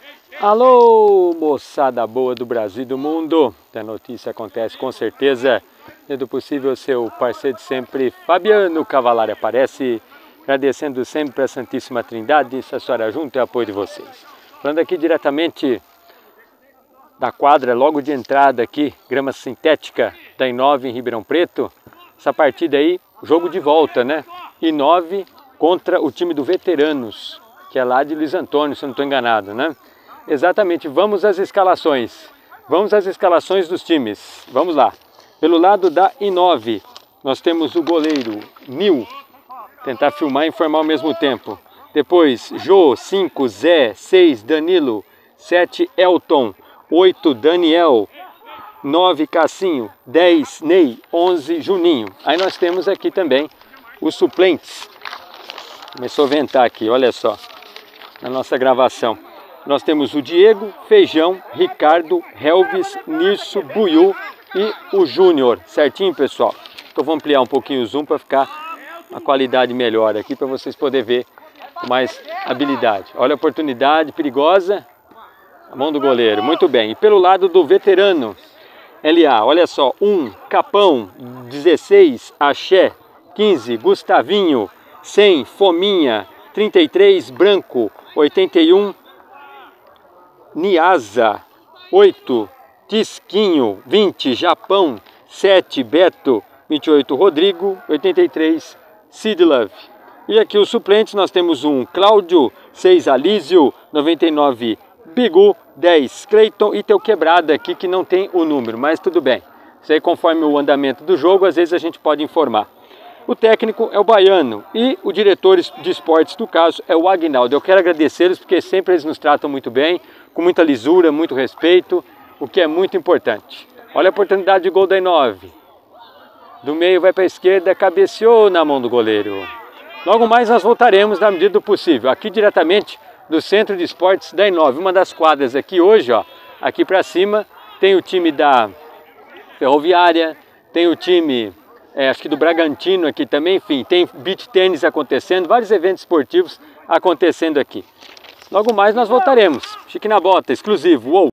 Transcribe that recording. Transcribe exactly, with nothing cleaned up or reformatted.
Alô, moçada boa do Brasil e do mundo. A notícia acontece com certeza. Sendo possível, seu parceiro de sempre, Fabiano Cavalari, aparece, agradecendo sempre a Santíssima Trindade, essa senhora junto e apoio de vocês. Falando aqui diretamente da quadra, logo de entrada aqui, grama sintética da Inove em Ribeirão Preto. Essa partida aí, jogo de volta, né? Inove contra o time do Veteranos, que é lá de Luiz Antônio, se eu não estou enganado, né? Exatamente, vamos às escalações. Vamos às escalações dos times. Vamos lá. Pelo lado da Inove, nós temos o goleiro Nil. Tentar filmar e informar ao mesmo tempo. Depois, Jô, cinco, Zé, seis, Danilo, sete, Elton, oito, Daniel, nove, Cassinho, dez, Ney, onze, Juninho. Aí nós temos aqui também os suplentes. Começou a ventar aqui, olha só, na nossa gravação. Nós temos o Diego, Feijão, Ricardo, Helvis, Nirso, Buiú e o Júnior. Certinho, pessoal? Então vou ampliar um pouquinho o zoom para ficar a qualidade melhor aqui, para vocês poderem ver com mais habilidade. Olha a oportunidade perigosa. A mão do goleiro, muito bem. E pelo lado do veterano, L A, olha só, um, Capão, dezesseis, Axé, quinze, Gustavinho, cem, Fominha, trinta e três, Branco, oitenta e um, Niasa, oito, Tisquinho, vinte, Japão, sete, Beto, vinte e oito, Rodrigo, oitenta e três, Sidlove. E aqui os suplentes nós temos um Cláudio, seis, Alísio, noventa e nove, Bigu, dez, Cleiton e teu quebrada aqui que não tem o número, mas tudo bem. Isso aí conforme o andamento do jogo, às vezes a gente pode informar. O técnico é o Baiano e o diretor de esportes do caso é o Agnaldo. Eu quero agradecer-los porque sempre eles nos tratam muito bem, com muita lisura, muito respeito, o que é muito importante. Olha a oportunidade de gol da Inove. Do meio vai para a esquerda, cabeceou na mão do goleiro. Logo mais nós voltaremos na medida do possível, aqui diretamente do Centro de Esportes da Inove. Uma das quadras aqui hoje, ó, aqui para cima, tem o time da Ferroviária, tem o time... É, acho que do Bragantino aqui também, enfim, tem beach tênis acontecendo, vários eventos esportivos acontecendo aqui. Logo mais nós voltaremos. Chique na bota, exclusivo. Uou!